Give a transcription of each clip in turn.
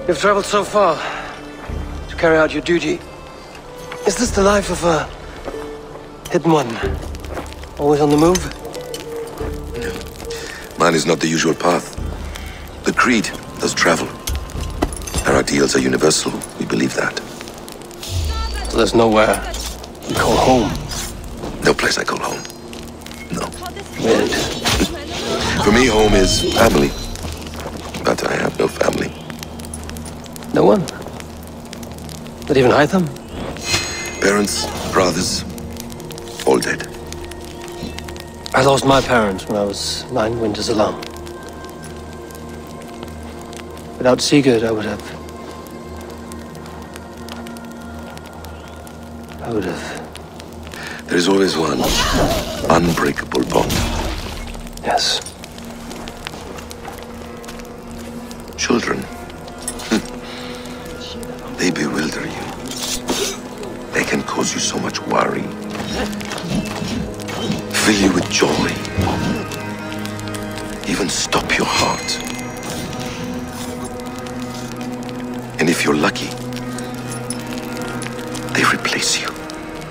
You've traveled so far to carry out your duty. Is this the life of a hidden one? Always on the move? No. Mine is not the usual path. The Creed does travel. Our ideals are universal. We believe that. So there's nowhere you call home? No place I call home. No. Weird. For me, home is family. But I have no family. No one? Not even Hytham? Parents, brothers, all dead. I lost my parents when I was 9 winters alone. Without Sigurd, I would have... There is always one unbreakable bond. Yes. Children. They bewilder you. They can cause you so much worry. Fill you with joy. Even stop your heart. And if you're lucky, they replace you.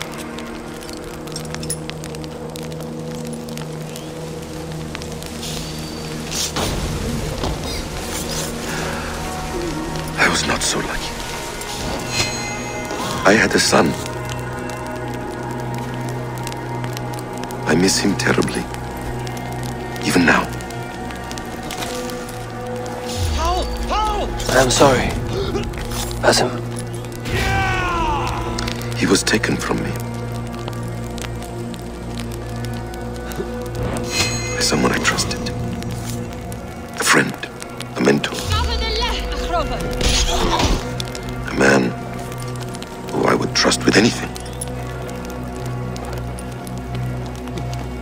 I was not so lucky. I had a son. I miss him terribly. Even now. I am sorry. Basim. He was taken from me. By someone I trusted. A friend. A mentor. A man who I would trust with anything.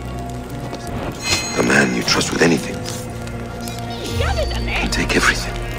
The man you trust with anything can take everything.